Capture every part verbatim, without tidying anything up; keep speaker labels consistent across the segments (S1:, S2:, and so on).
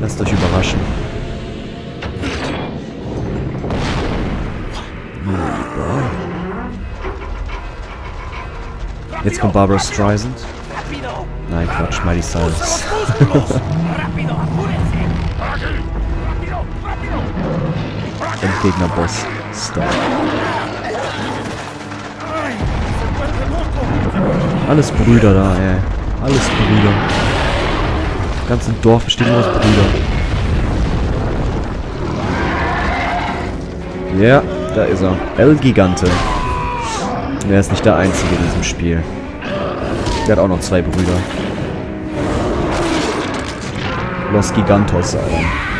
S1: Lasst euch überraschen. Jetzt kommt Barbara Streisand. Nein, Quatsch, Miley Cyrus. Endgegner-Boss. Stop. Alles Brüder da, ey. Alles Brüder. Das ganze Dorf besteht nur aus Brüdern. Ja, yeah, da ist er. El Gigante. Er ist nicht der Einzige in diesem Spiel. Der hat auch noch zwei Brüder. Los Gigantos, Alter.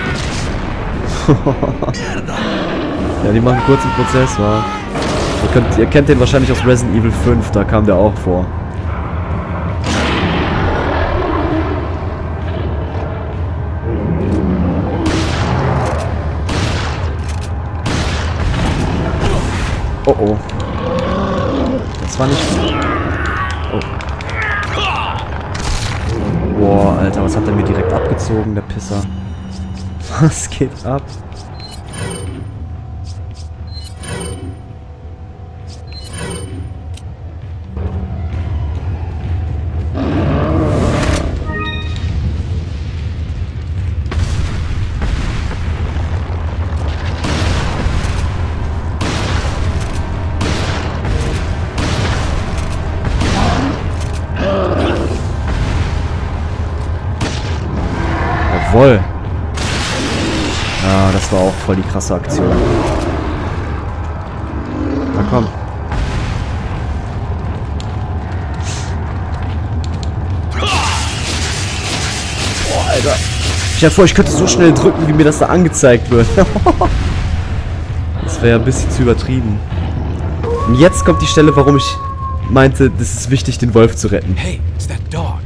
S1: Ja, die machen einen kurzen Prozess, wa? Ihr, könnt, ihr kennt den wahrscheinlich aus Resident Evil fünf, da kam der auch vor. Oh oh. Das war nicht gut. Oh. Boah, Alter, was hat er mir direkt abgezogen, der Pisser? Was geht ab? Jawohl. Ja, das war auch voll die krasse Aktion. Na komm. Boah, Alter. Ich hatte vor, ich könnte so schnell drücken, wie mir das da angezeigt wird. Das wäre ja ein bisschen zu übertrieben. Und jetzt kommt die Stelle, warum ich meinte, das ist wichtig, den Wolf zu retten.
S2: Hey, it's that dog.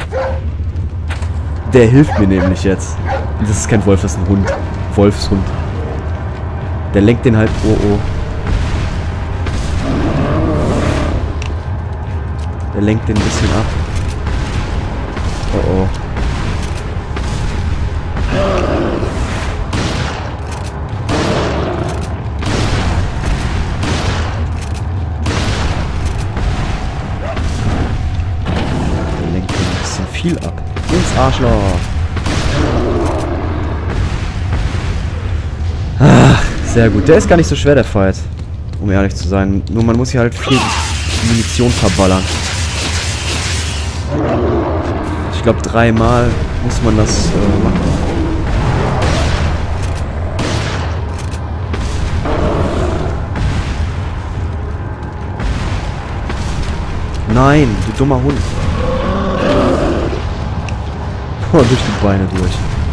S1: Der hilft mir nämlich jetzt. Und das ist kein Wolf, das ist ein Hund. Wolfshund. Der lenkt den halt... Oh, oh. Der lenkt den ein bisschen ab. Oh, oh. Der lenkt den ein bisschen viel ab. Ins Arschloch. Ach, sehr gut. Der ist gar nicht so schwer, der Fight. Um ehrlich zu sein. Nur man muss hier halt viel Munition verballern. Ich glaube, dreimal muss man das äh, machen. Nein, du dummer Hund. Oh, durch die Beine durch.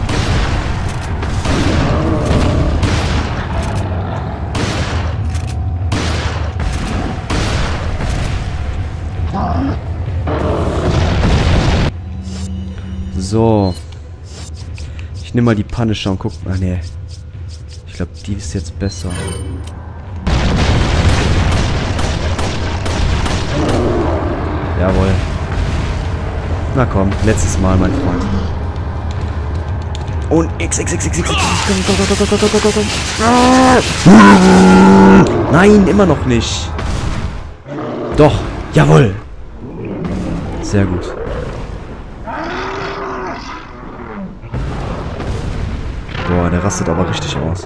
S1: So. Ich nehme mal die Punisher und guck. Ah, ne. Ich glaube, die ist jetzt besser. Jawohl. Na komm, letztes Mal, mein Freund. Und X, X, X, X, X, X, komm, komm, komm, komm, komm, komm, komm, komm. Nein, immer noch nicht. Doch, jawohl. Sehr gut. Boah, der rastet aber richtig aus.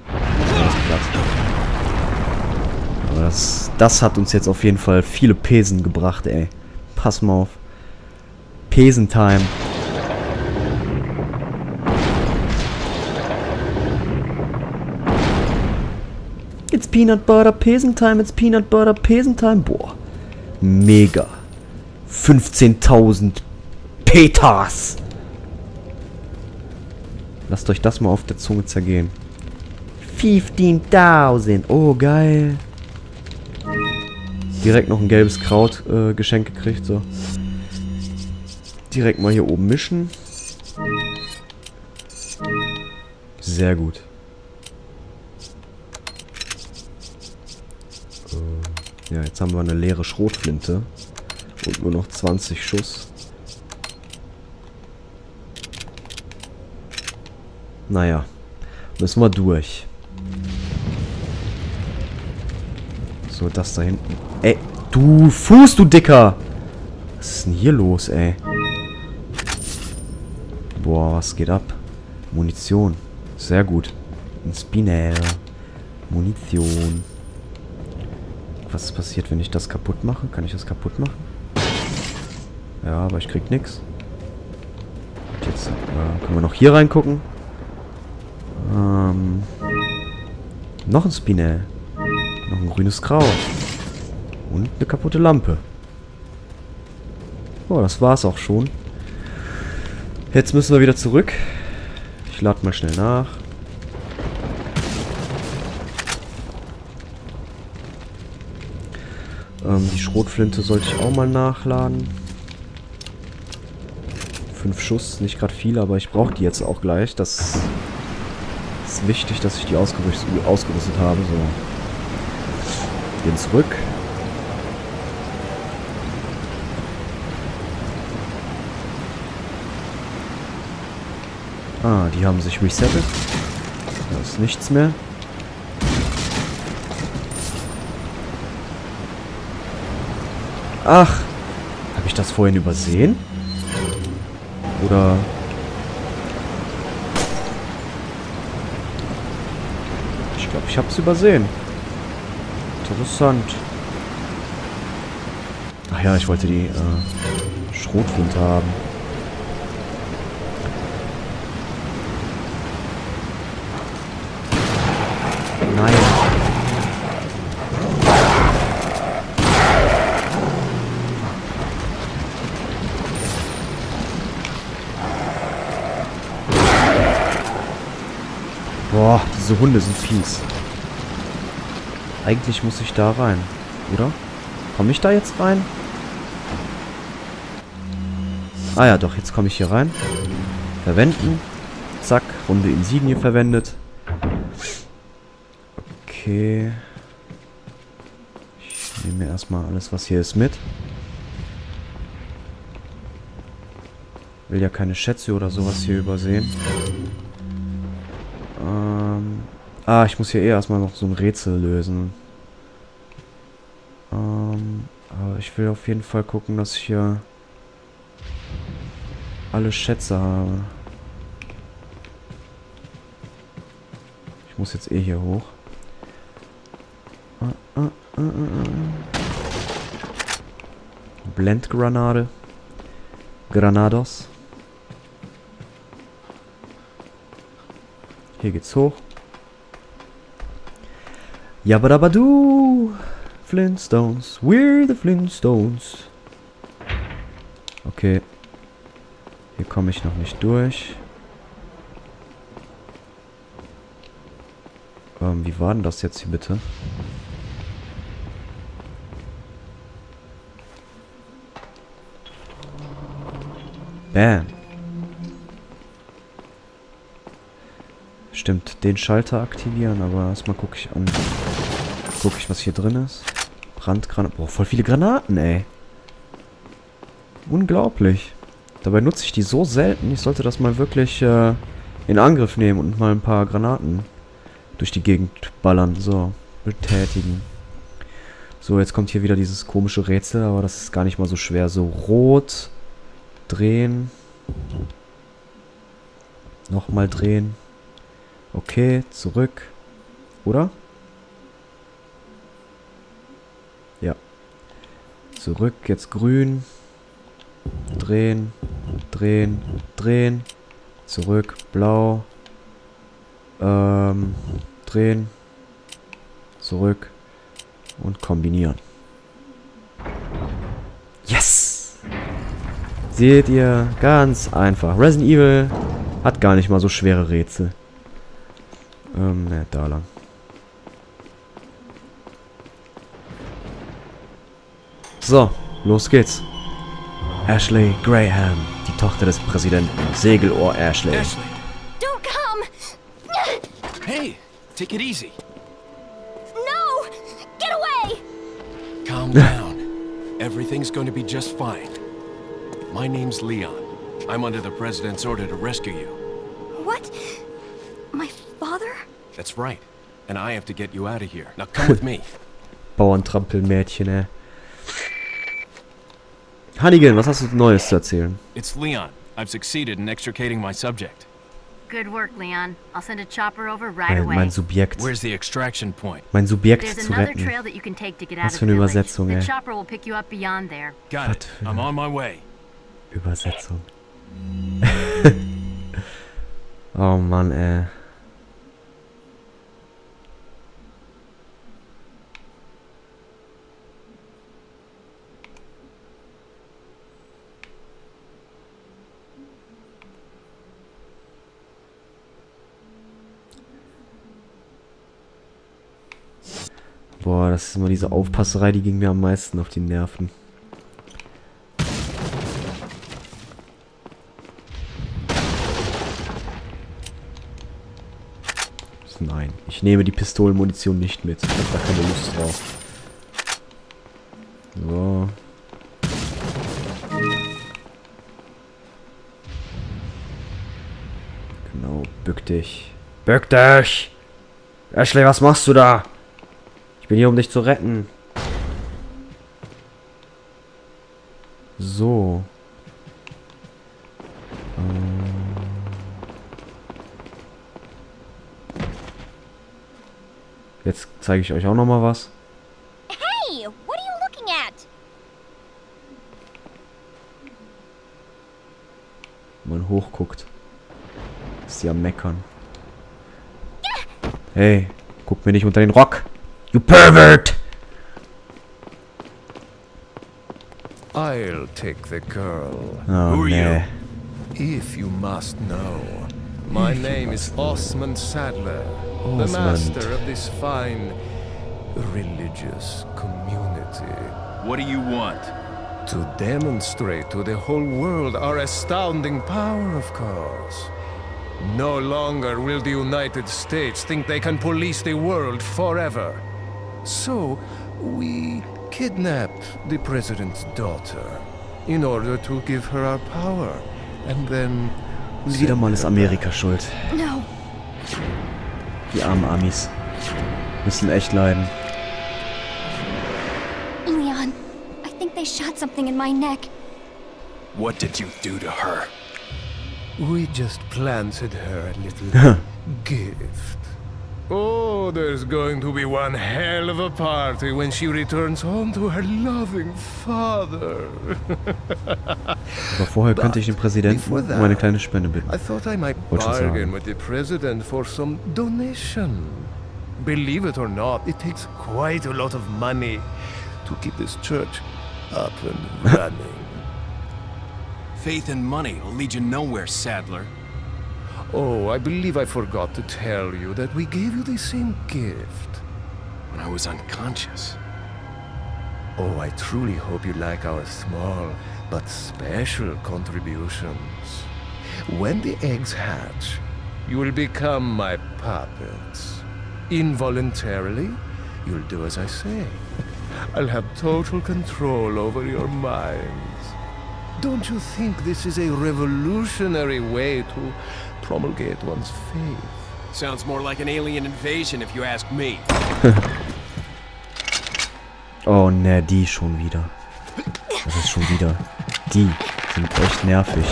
S1: Aber das, das hat uns jetzt auf jeden Fall viele Pesen gebracht, ey. Pass mal auf. Pesen-Time. It's Peanut Butter Pesen-Time, it's Peanut Butter Pesen-Time. Boah. Mega. fünfzehntausend Peters. Lasst euch das mal auf der Zunge zergehen. fünfzehntausend. Oh, geil. Direkt noch ein gelbes Kraut äh, geschenkt gekriegt, so. Direkt mal hier oben mischen. Sehr gut. Äh, ja, jetzt haben wir eine leere Schrotflinte. Und nur noch zwanzig Schuss. Naja. Müssen wir durch. So, das da hinten. Ey, du Fuß, du Dicker! Was ist denn hier los, ey? Boah, was geht ab? Munition. Sehr gut. Ein Spinel. Munition. Was passiert, wenn ich das kaputt mache? Kann ich das kaputt machen? Ja, aber ich krieg nix. Jetzt äh, können wir noch hier reingucken. Ähm, noch ein Spinel. Noch ein grünes Grau. Und eine kaputte Lampe. Oh, das war's auch schon. Jetzt müssen wir wieder zurück. Ich lade mal schnell nach. Ähm, die Schrotflinte sollte ich auch mal nachladen. Fünf Schuss, nicht gerade viel, aber ich brauche die jetzt auch gleich. Das ist wichtig, dass ich die ausgerüstet, ausgerüstet habe. So. Gehen zurück. Ah, die haben sich resettet. Da ist nichts mehr. Ach, habe ich das vorhin übersehen? Oder... Ich glaube, ich habe es übersehen. Interessant. Ach ja, ich wollte die äh, Schrotflinte haben. Nein. Boah, diese Hunde sind fies. Eigentlich muss ich da rein, oder? Komme ich da jetzt rein? Ah ja, doch, jetzt komme ich hier rein. Verwenden. Zack, runde Insignie verwendet. Okay. Ich nehme mir erstmal alles, was hier ist, mit. Will ja keine Schätze oder sowas hier übersehen. Ähm. Ah, ich muss hier eh erstmal noch so ein Rätsel lösen. Ähm. Aber ich will auf jeden Fall gucken, dass ich hier alle Schätze habe. Ich muss jetzt eh hier hoch. Uh, uh, uh, uh. Blendgranate. Granados. Hier geht's hoch. Yabadabadu. Flintstones. We're the Flintstones. Okay. Hier komme ich noch nicht durch. Ähm, wie war denn das jetzt hier bitte? Bam. Stimmt, den Schalter aktivieren, aber erstmal gucke ich an. Gucke ich, was hier drin ist. Brandgranaten. Boah, voll viele Granaten, ey. Unglaublich. Dabei nutze ich die so selten. Ich sollte das mal wirklich äh, in Angriff nehmen und mal ein paar Granaten durch die Gegend ballern. So, betätigen. So, jetzt kommt hier wieder dieses komische Rätsel, aber das ist gar nicht mal so schwer. So, rot. Drehen. Nochmal drehen. Okay, zurück. Oder? Ja. Zurück, jetzt grün. Drehen. Drehen. Drehen. Zurück, blau. Ähm, drehen. Zurück. Und kombinieren. Yes! Seht ihr? Ganz einfach. Resident Evil hat gar nicht mal so schwere Rätsel. Ähm, ne, da lang. So, los geht's. Ashley Graham, die Tochter des Präsidenten. Segelohr Ashley.
S2: Ashley.
S3: Don't come!
S2: Hey, take it easy.
S3: No! Get away!
S2: Calm down. Everything's going to be just fine. My name's Leon. I'm under the president's order to rescue you.
S3: What? My father?
S2: That's right. And I have to get you out of here. Now come with me.
S1: Bauerntrampelmädchen, ey. Hannigan, was hast du Neues zu erzählen?
S2: It's Leon. I've succeeded in extricating my subject.
S4: Good work, Leon. I'll send a chopper over right
S1: Mein,
S4: away.
S1: mein Subjekt.
S2: Where's the extraction point?
S1: Mein Subjekt
S4: There's
S1: zu
S4: another
S1: retten.
S4: trail that you can take to get out
S1: Was
S4: of
S1: für
S4: the
S1: eine
S4: village.
S1: Übersetzung,
S4: The
S1: ey.
S4: chopper will pick you up beyond there.
S2: Got it. I'm on my way.
S1: Übersetzung. Oh Mann, ey. Boah, das ist immer diese Aufpasserei, die ging mir am meisten auf die Nerven. Nein, ich nehme die Pistolenmunition nicht mit. Ich habe da keine Lust drauf. So. Genau, bück dich. Bück dich! Ashley, was machst du da? Ich bin hier, um dich zu retten. So. Ähm. Jetzt zeige ich euch auch noch mal was.
S3: Hey, what are you looking at?
S1: Wenn man hochguckt, ist sie am Meckern. Hey, guck mir nicht unter den Rock. You pervert!
S5: I'll take the girl.
S1: Oh,
S2: Who are
S1: nee.
S5: If you must know, my name is Osmond Sadler, the
S1: Osmond.
S5: master of this fine religious community.
S2: What do you want?
S5: To demonstrate to the whole world our astounding power, of course. No longer will the United States think they can police the world forever. So, we kidnapped the president's daughter in order to give her our power. And then...
S1: Wieder mal ist Amerika schuld.
S3: No.
S1: Die armen Amis. Müssen echt leiden.
S3: Leon, I think they shot something in my neck.
S2: What did you do to her?
S5: We just planted her a little gift. Oh, there's going to be one hell of a party when she returns home to her loving father.
S1: Aber vorher könnte ich den Präsidenten um eine kleine Spende bitten.
S5: I thought I might
S1: Wollte schon
S5: bargain
S1: sagen.
S5: with the president for some donation. Believe it or not, it takes quite a lot of money to keep this church up and running.
S2: Faith and money will lead you nowhere, Sadler.
S5: Oh, I believe I forgot to tell you that we gave you the same gift.
S2: When I was unconscious.
S5: Oh, I truly hope you like our small but special contributions. When the eggs hatch, you will become my puppets. Involuntarily, you'll do as I say. I'll have total control over your minds. Don't you think this is a revolutionary way to promulgate one's faith?
S2: Sounds more like an alien invasion if you ask me.
S1: Oh ne, die schon wieder. Das ist schon wieder. Die sind echt nervig.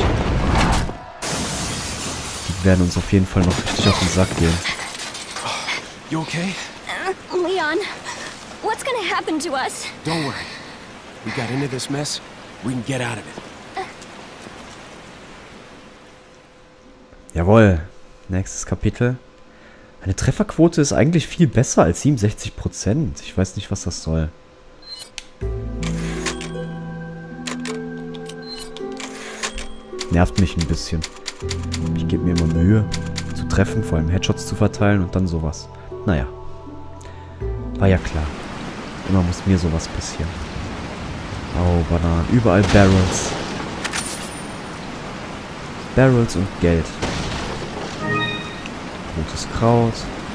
S1: Die werden uns auf jeden Fall noch richtig auf den Sack gehen.
S2: You okay?
S3: Uh, Leon, what's gonna happen to us?
S2: Don't worry. We got into this mess. We can get out of it.
S1: Jawohl. Nächstes Kapitel. Eine Trefferquote ist eigentlich viel besser als siebenundsechzig Prozent. Ich weiß nicht, was das soll. Nervt mich ein bisschen. Ich gebe mir immer Mühe, zu treffen, vor allem Headshots zu verteilen und dann sowas. Naja. War ja klar. Immer muss mir sowas passieren. Oh, Bananen. Überall Barrels. Barrels und Geld. Rotes Kraut.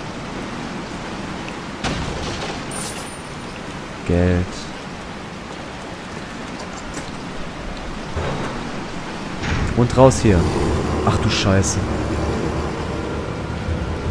S1: Geld. Und raus hier. Ach du Scheiße.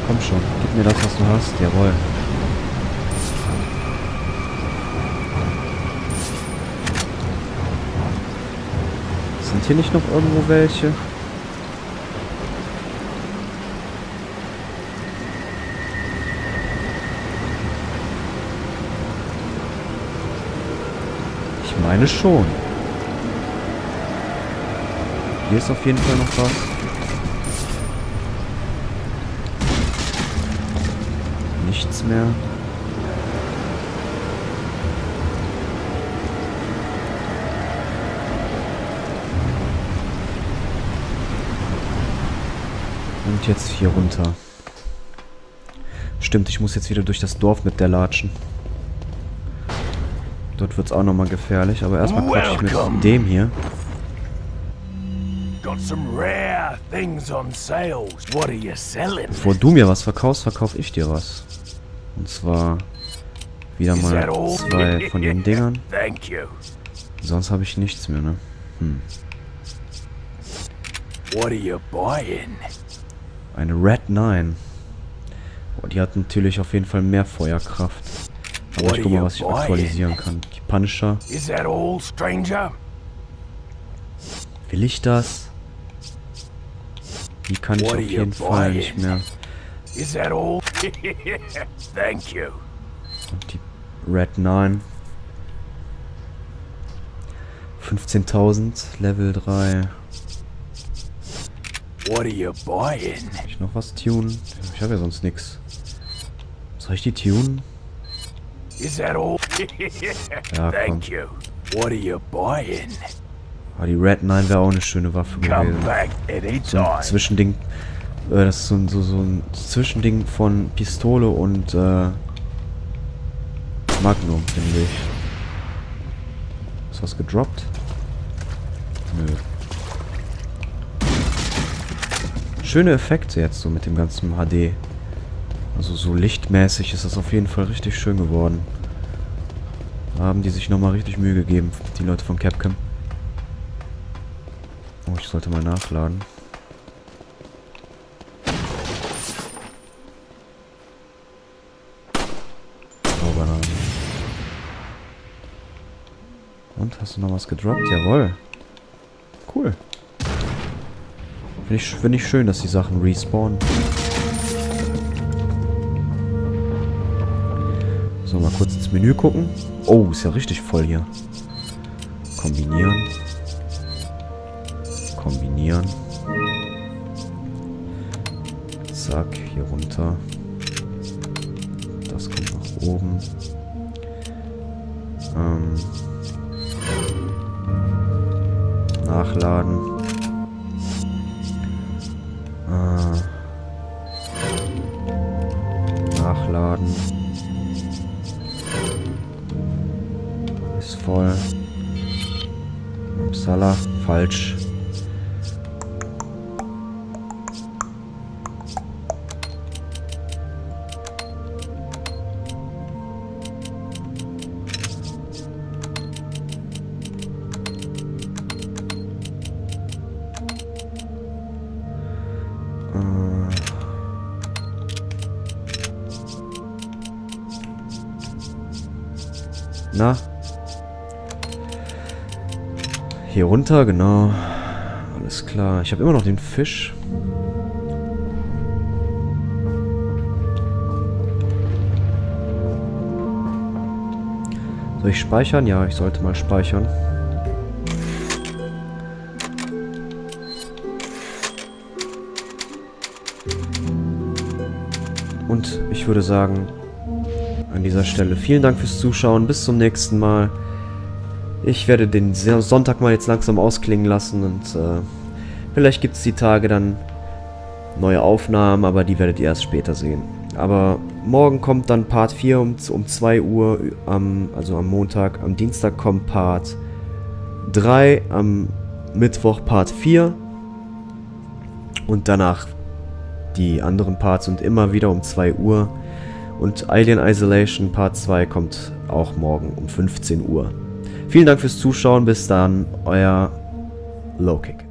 S1: Komm schon, gib mir das, was du hast. Jawohl. Sind hier nicht noch irgendwo welche? Ich meine schon. Hier ist auf jeden Fall noch was. Nichts mehr. Und jetzt hier runter. Stimmt, ich muss jetzt wieder durch das Dorf mit der latschen. Dort wird es auch nochmal gefährlich, aber erstmal quatsch ich mit dem hier. Bevor du mir was verkaufst, verkaufe ich dir was. Und zwar wieder mal zwei von den Dingern. Sonst habe ich nichts mehr, ne? Hm. Eine Red neun. Oh, die hat natürlich auf jeden Fall mehr Feuerkraft. Aber ich guck mal, was ich aktualisieren kann. Die Punisher. Will ich das? Die kann ich auf jeden Fall nicht mehr. Und die Red neun. fünfzehntausend, Level drei. Kann ich noch was tunen? Ich habe ja sonst nichts. Soll ich die tunen? Ja, komm. Ah, die Red neun wäre auch eine schöne Waffe gewesen. So ein Zwischending. Äh, das ist so ein, so, so ein Zwischending von Pistole und äh, Magnum, finde ich. Ist was gedroppt? Nö. Schöne Effekte jetzt so mit dem ganzen H D. Also so lichtmäßig ist das auf jeden Fall richtig schön geworden. Da haben die sich nochmal richtig Mühe gegeben, die Leute von Capcom. Oh, ich sollte mal nachladen. Zaubernamen. Und, hast du noch was gedroppt? Jawohl. Cool. Finde ich, find ich schön, dass die Sachen respawnen. So, mal kurz ins Menü gucken. Oh, ist ja richtig voll hier. Kombinieren. Kombinieren. Zack, hier runter. Das kommt nach oben. Ähm. Nachladen. Äh. Nachladen. Ist voll. Upsala, falsch. Na? Hier runter, genau. Alles klar. Ich habe immer noch den Fisch. Soll ich speichern? Ja, ich sollte mal speichern. Und ich würde sagen, an dieser Stelle vielen Dank fürs Zuschauen. Bis zum nächsten Mal. Ich werde den Sonntag mal jetzt langsam ausklingen lassen und äh, vielleicht gibt es die Tage dann neue Aufnahmen, aber die werdet ihr erst später sehen. Aber morgen kommt dann Part vier um, um zwei Uhr, am, also am Montag. Am Dienstag kommt Part drei, am Mittwoch Part vier und danach die anderen Parts und immer wieder um zwei Uhr. Und Alien Isolation Part zwei kommt auch morgen um fünfzehn Uhr. Vielen Dank fürs Zuschauen. Bis dann, euer Lowkick.